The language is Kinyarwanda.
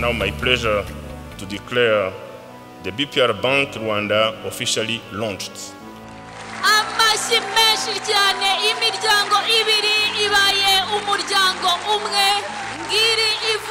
now my pleasure to declare the BPR Bank Rwanda officially launched. Amashi menshi cyane imiryango ibiri ibaye umuryango umwe ngiri